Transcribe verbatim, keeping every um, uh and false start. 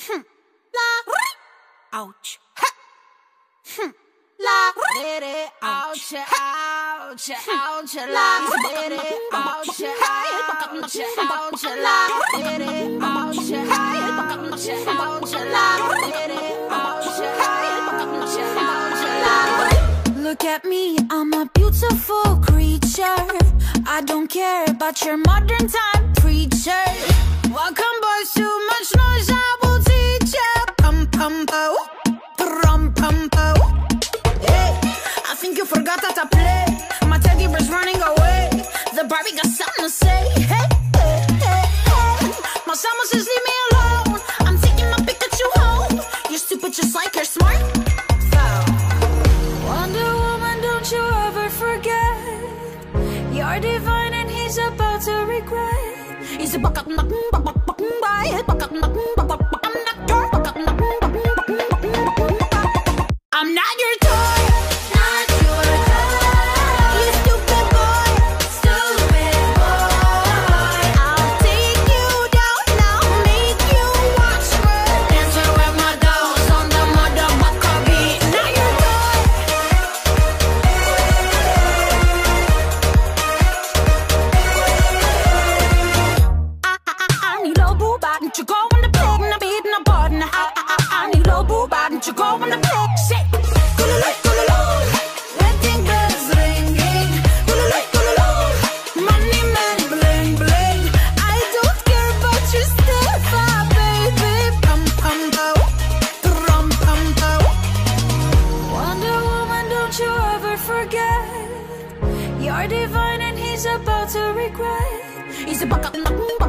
Hmm. La. Ouch. Ha. Hmm. La. Ouch. Ouch. Ouch. La. Ouch. Ouch. Ouch. La. Ouch. Ouch. La. Look at me, I'm a beautiful creature. I don't care about your modern time preacher. Welcome boys, too much noise, I will teach ya. Pum pum po, pum pum po. Hey, I think you forgot how to play. My teddy bear's running away. The Barbie got something to say. Hey, hey, hey, hey. My summer says leave me alone. I'm taking my Pikachu home. You're stupid just like you're smart. Wonder Woman, don't you ever forget. You're divine and he's about to regret. He's a buck up, buck up, buck up, buck up, buck up. I'm not your toy, not your toy. You stupid boy, stupid boy. I'll take you down now, make you watch me dancing with my dolls on the motherfucker beat. Not your toy. I, I, I need a boo bot, and you go on the pig, and I'm beating a button. I, I, I need a boo bot, and you go on the pig. Shit. You're divine and he's about to regret. He's a buck up.